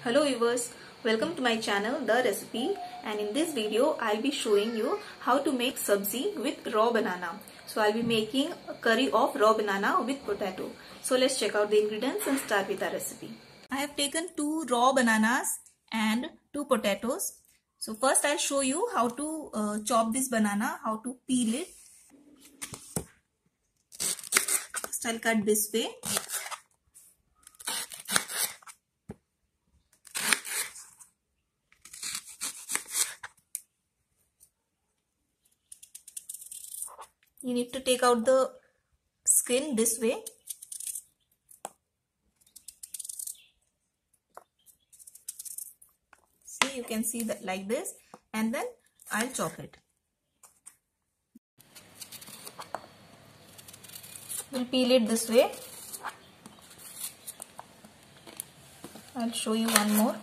Hello viewers, welcome to my channel The Recipe, and in this video I'll be showing you how to make sabzi with raw banana. So I'll be making a curry of raw banana with potato. So let's check out the ingredients and start with our recipe. I have taken 2 raw bananas and 2 potatoes. So first I'll show you how to chop this banana, how to peel it. First I'll cut this way. You need to take out the skin this way. See, you can see that like this, and then I'll chop it. We'll peel it this way. I'll show you one more.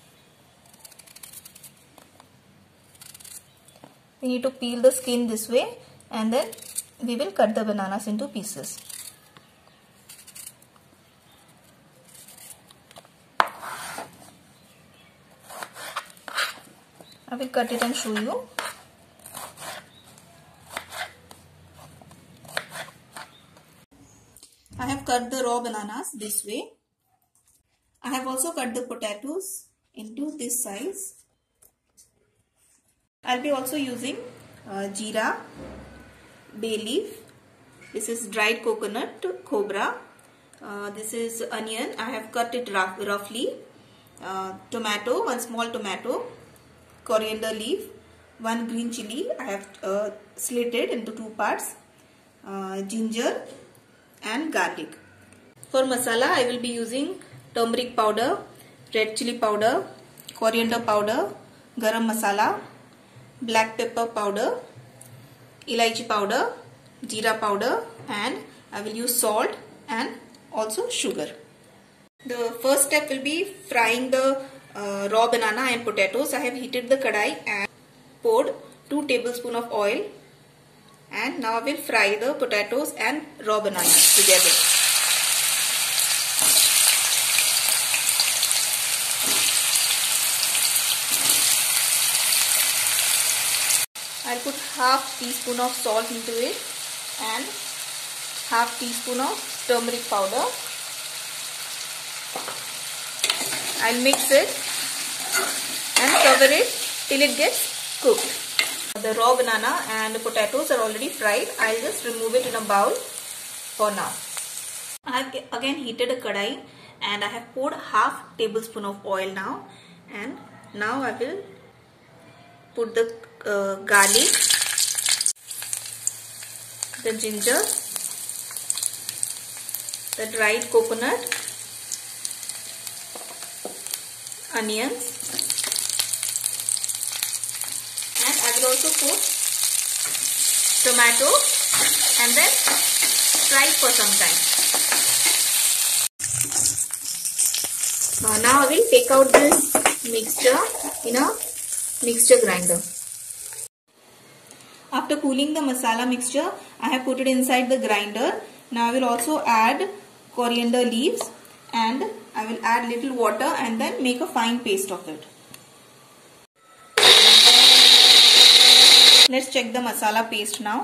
We need to peel the skin this way, and then we will cut the bananas into pieces. I will cut it and show you. I have cut the raw bananas this way. I have also cut the potatoes into this size. I'll be also using jeera, bay leaf. This is dried coconut, cobra. This is onion. I have cut it roughly. Tomato, 1 small tomato. Coriander leaf, 1 green chilli. I have slit it into 2 parts. Ginger and garlic. For masala, I will be using turmeric powder, red chilli powder, coriander powder, garam masala, black pepper powder, elaichi powder, jeera powder, and I will use salt and also sugar. The first step will be frying the raw banana and potatoes. I have heated the kadai and poured 2 tablespoons of oil, and now I will fry the potatoes and raw bananas together. I'll put half teaspoon of salt into it and half teaspoon of turmeric powder. I'll mix it and cover it till it gets cooked. The raw banana and the potatoes are already fried. I'll just remove it in a bowl for now. I have again heated a kadai and I have poured half tablespoon of oil now, and now I will put the garlic, the ginger, the dried coconut, onions, and I will also put tomato and then fry it for some time. Now I will take out this mixture in a mixture grinder. After cooling the masala mixture, I have put it inside the grinder. Now I will also add coriander leaves and I will add little water and then make a fine paste of it. Let's check the masala paste now.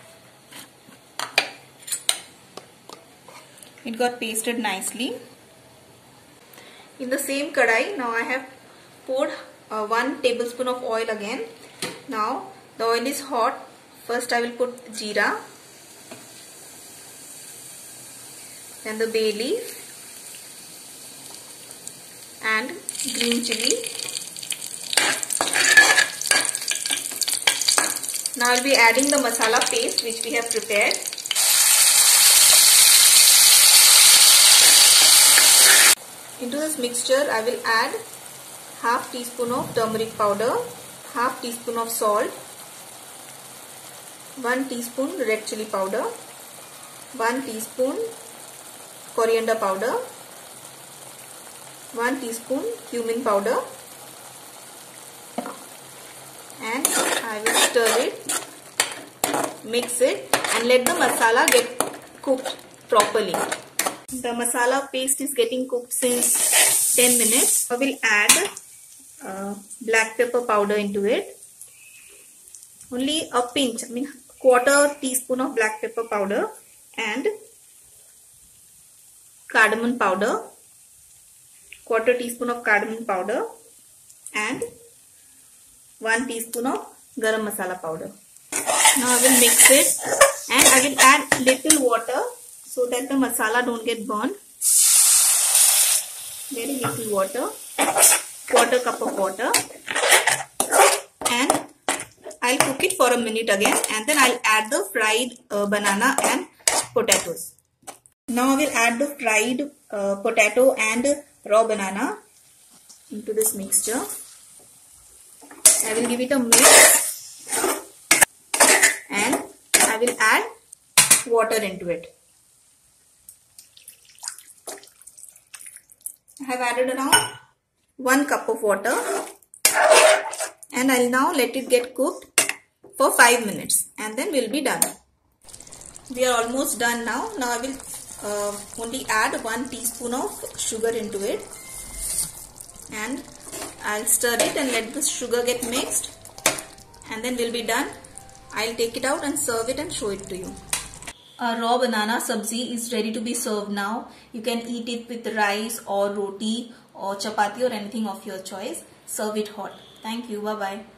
It got pasted nicely. In the same kadai, now I have poured 1 tablespoon of oil again. Now the oil is hot. First I will put jeera, then the bay leaf and green chilli. Now I will be adding the masala paste which we have prepared. Into this mixture I will add half teaspoon of turmeric powder, half teaspoon of salt, 1 teaspoon red chilli powder, 1 teaspoon coriander powder, 1 teaspoon cumin powder, and I will stir it, mix it, and let the masala get cooked properly. The masala paste is getting cooked since 10 minutes. I will add black pepper powder into it. Only a pinch, I mean quarter teaspoon of black pepper powder, and cardamom powder, quarter teaspoon of cardamom powder, and 1 teaspoon of garam masala powder. Now I will mix it, and I will add little water so that the masala don't get burned. Very little water, quarter cup of water, and I'll cook it for a minute again, and then I'll add the fried banana and potatoes. Now I will add the fried potato and raw banana into this mixture. I will give it a mix, and I will add water into it. I have added around 1 cup of water, and I'll now let it get cooked for 5 minutes, and then we'll be done. We are almost done now. Now I will only add 1 teaspoon of sugar into it, and I'll stir it and let the sugar get mixed, and then we'll be done. I'll take it out and serve it and show it to you. Our raw banana sabzi is ready to be served now. You can eat it with rice or roti or chapati or anything of your choice. Serve it hot. Thank you. Bye bye.